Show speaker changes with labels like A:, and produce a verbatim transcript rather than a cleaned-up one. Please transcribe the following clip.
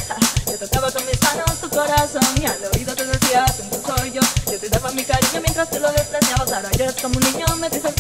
A: Yo tocaba con mis manos tu corazón y al oído te decía, tú soy yo. Yo te daba mi cariño mientras te lo despreciabas. Ahora eres como un niño, me dices